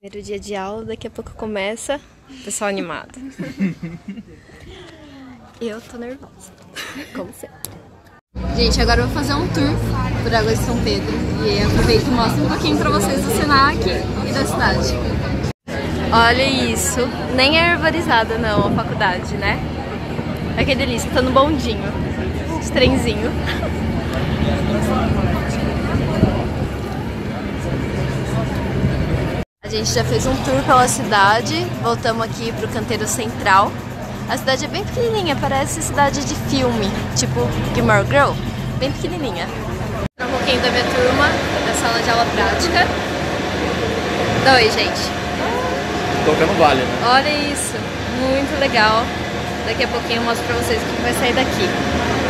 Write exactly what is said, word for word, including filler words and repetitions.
Primeiro dia de aula, daqui a pouco começa. Pessoal animado. Eu tô nervosa, como sempre. Gente, agora eu vou fazer um tour por Águas de São Pedro. E aproveito e mostro um pouquinho pra vocês do Senac e da cidade. Olha isso. Nem é arborizada não, a faculdade, né? Olha que delícia, tô no bondinho. De trenzinho. A gente já fez um tour pela cidade, voltamos aqui pro canteiro central. A cidade é bem pequenininha, parece cidade de filme, tipo Gilmore Girl, bem pequenininha. Um pouquinho da minha turma, da sala de aula prática. Dá oi, gente. Tocando vale, né? Olha isso, muito legal. Daqui a pouquinho eu mostro pra vocês o que vai sair daqui.